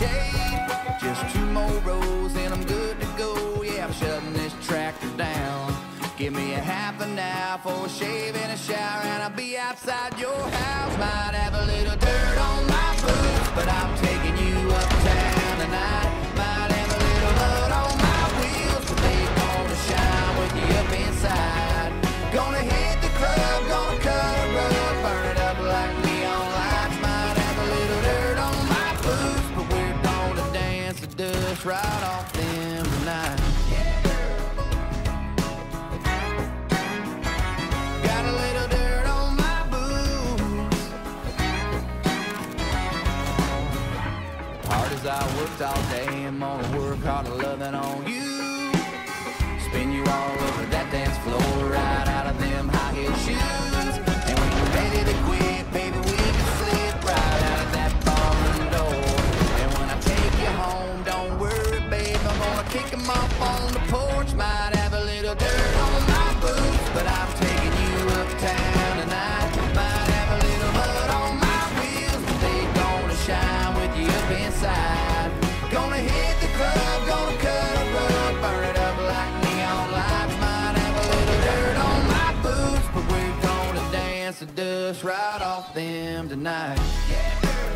shade. Just 2 more rows and I'm good to go. Yeah, I'm shutting this tractor down. Give me a half an hour for a shave and a shower, and I'll be outside your house. Might have a little dirt on my boots, but I'm taking you uptown tonight. Might have a little mud on my wheels, but they gonna shine with you up inside. Gonna hit the club, gonna cut a rug, burn it up like neon lights. Might have a little dirt on my boots, but we're gonna dance the dust right off them tonight. Got a little dirt on my boots. Hard as I worked all day, I'm gonna work hard at loving on you. Spin you all over that dance floor, right out of them high heel shoes. And when you're ready to quit, baby, we can slip right out of that barn door. And when I take you home, don't worry, babe, I'm gonna kick 'em off on the porch. Might have a little dirt on my boots, but I'm taking you uptown tonight. Might have a little mud on my wheels, but they gonna shine with you up inside. Gonna hit the club, gonna cut a rug, burn it up like neon lights. Might have a little dirt on my boots, but we're gonna dance the dust right off them tonight. Yeah, girl.